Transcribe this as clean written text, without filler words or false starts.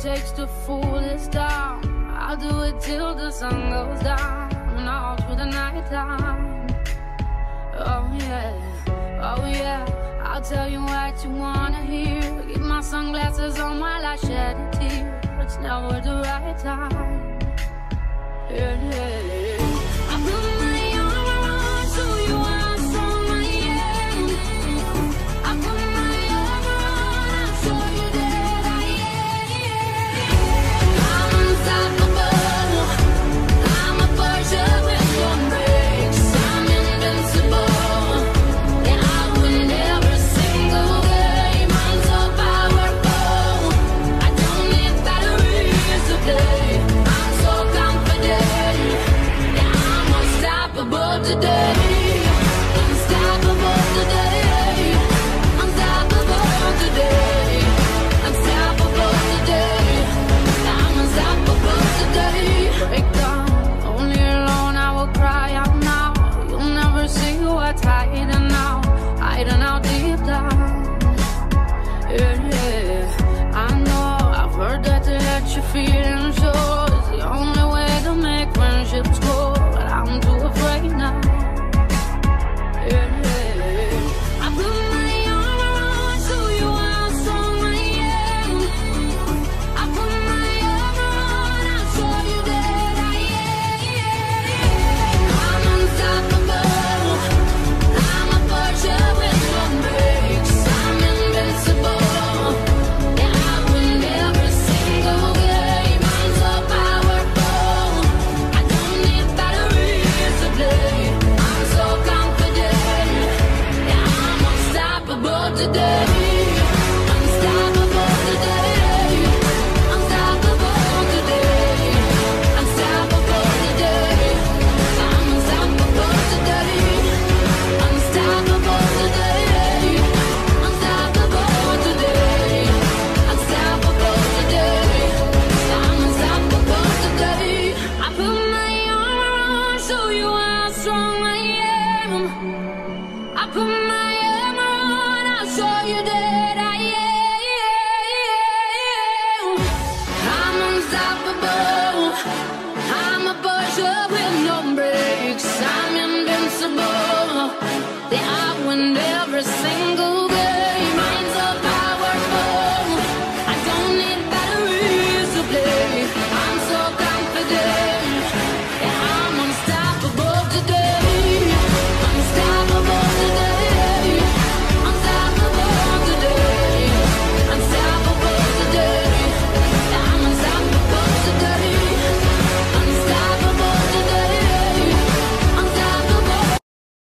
takes to fool this town. I'll do it till the sun goes down and all through the night time. Oh yeah, oh yeah, I'll tell you what you wanna hear. Keep my sunglasses on while I shed a tear. It's never the right time.